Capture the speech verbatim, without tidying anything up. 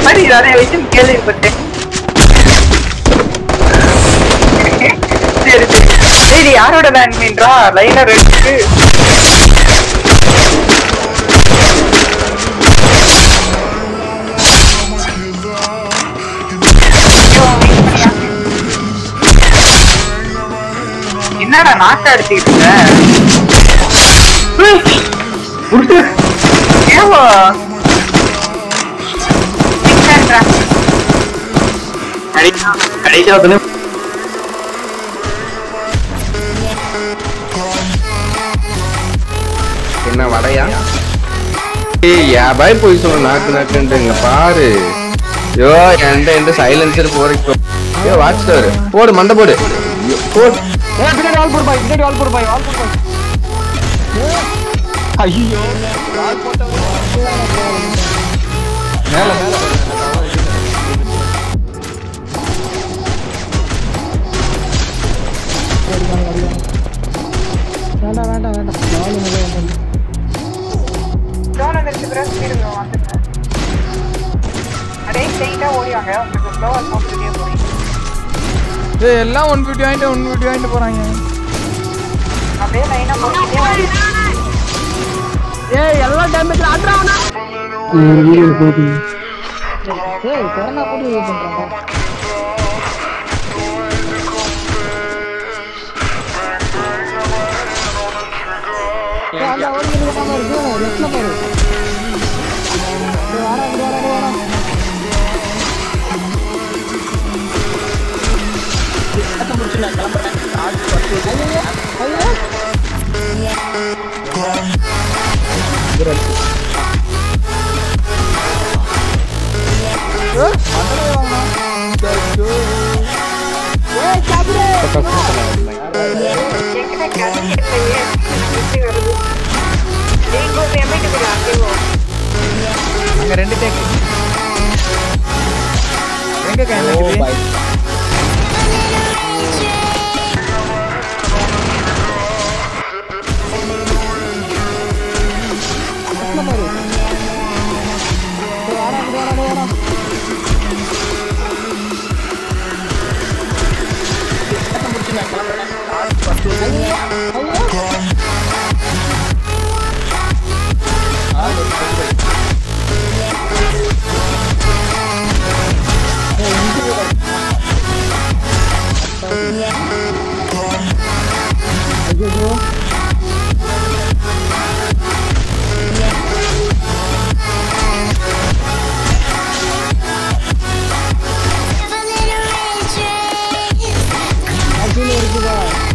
மாதிரி நிறைய விஷயம் கேள்விப்பட்டேன். சரி சரி சரி யாரோட வேன் மீன்றா லைனர் எடுத்து என்னடா நாட்டை அடிச்சுக்கிட்டு ஏவோ கடைசியா என்ன வடையா யாபாய் போய் சொல்ல நாக்கு நாக்குன்றீங்க பாரு. யோ என்கிட்ட எந்த சைலன்சர் போறீங்க வாட்ச் டவர் போடு மண்டை போடு போடு. பின்னாடி வால் போடு பாய் பின்னாடி வால் போடு பாய் வால் போடு பாய். ஐயோ வால் போட்ட மேல மேல வேண்டாம் வேண்டாம் வேண்டாம் நாலு முதல் டோன் வந்து பிரஸ் ஸ்பீடு வந்துங்க. அடே ஸ்ட்ரைட்டா ஓடிவாங்க உங்களுக்கு ஸ்லோவா போட்டுட்டே போறீங்க. ஏய் எல்லாம் one fifty வாங்கிட்டு one fifty வாங்கிட்டு போறாங்க. அப்படியே லைனா போட்டுட்டே வாங்க. ஏய் எல்லாம் டேமேஜ் ஆட்றாவனா. ஏய் கொரோனா போட்டு யூஸ் பண்றாங்க. அந்த ஓடி போகாம இருக்கு லெஃப்ட்ல பாரு. ஏய் வாடா இங்க வாடா வாடா. அத முடிச்சல கிளம்பறேன். ஆட் பத்து. ஐயோ ஐயோ. ஏ அடலே வாங்க. ஏய் சாப்பிடு. என்கிட்ட கண்ணி இல்லையே. எப்படி வருது? டேங்கோ பேமெண்ட் பண்ணாதீங்க. அங்க ரெண்டு டேக். எங்க கேன் இருக்குது? Aku